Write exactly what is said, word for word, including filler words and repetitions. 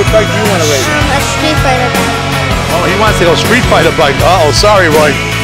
bike do you want to race? A Street Fighter bike. Oh, he wants to go Street Fighter bike. Uh oh, sorry, Roy.